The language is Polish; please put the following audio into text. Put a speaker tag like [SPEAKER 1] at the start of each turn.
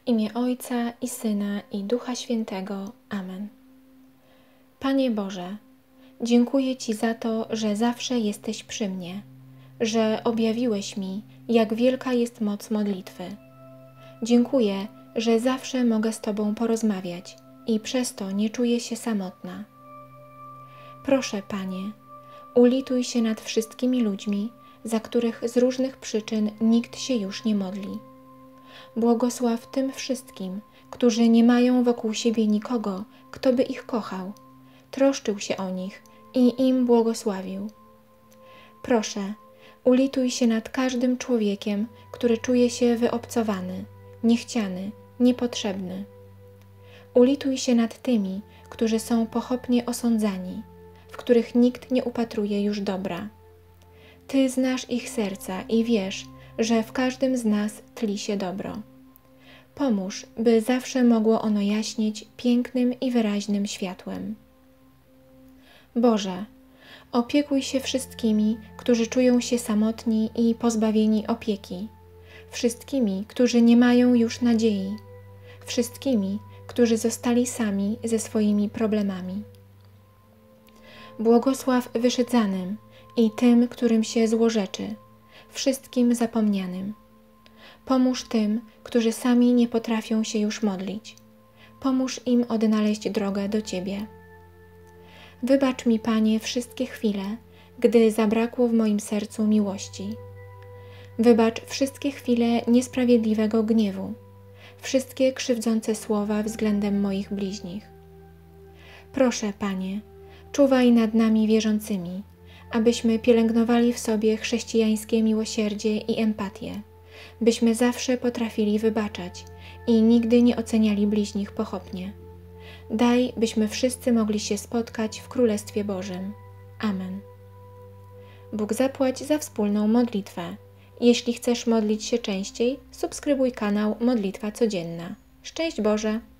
[SPEAKER 1] W imię Ojca i Syna, i Ducha Świętego. Amen. Panie Boże, dziękuję Ci za to, że zawsze jesteś przy mnie, że objawiłeś mi, jak wielka jest moc modlitwy. Dziękuję, że zawsze mogę z Tobą porozmawiać i przez to nie czuję się samotna. Proszę, Panie, ulituj się nad wszystkimi ludźmi, za których z różnych przyczyn nikt się już nie modli. Błogosław tym wszystkim, którzy nie mają wokół siebie nikogo, kto by ich kochał, troszczył się o nich i im błogosławił. Proszę, ulituj się nad każdym człowiekiem, który czuje się wyobcowany, niechciany, niepotrzebny. Ulituj się nad tymi, którzy są pochopnie osądzani, w których nikt nie upatruje już dobra. Ty znasz ich serca i wiesz, że w każdym z nas tli się dobro. Pomóż, by zawsze mogło ono jaśnieć pięknym i wyraźnym światłem. Boże, opiekuj się wszystkimi, którzy czują się samotni i pozbawieni opieki, wszystkimi, którzy nie mają już nadziei, wszystkimi, którzy zostali sami ze swoimi problemami. Błogosław wyszydzanym i tym, którym się złorzeczy, wszystkim zapomnianym. Pomóż tym, którzy sami nie potrafią się już modlić. Pomóż im odnaleźć drogę do Ciebie. Wybacz mi, Panie, wszystkie chwile, gdy zabrakło w moim sercu miłości. Wybacz wszystkie chwile niesprawiedliwego gniewu, wszystkie krzywdzące słowa względem moich bliźnich. Proszę, Panie, czuwaj nad nami wierzącymi, abyśmy pielęgnowali w sobie chrześcijańskie miłosierdzie i empatię, byśmy zawsze potrafili wybaczać i nigdy nie oceniali bliźnich pochopnie. Daj, byśmy wszyscy mogli się spotkać w Królestwie Bożym. Amen. Bóg zapłać za wspólną modlitwę. Jeśli chcesz modlić się częściej, subskrybuj kanał Modlitwa Codzienna. Szczęść Boże!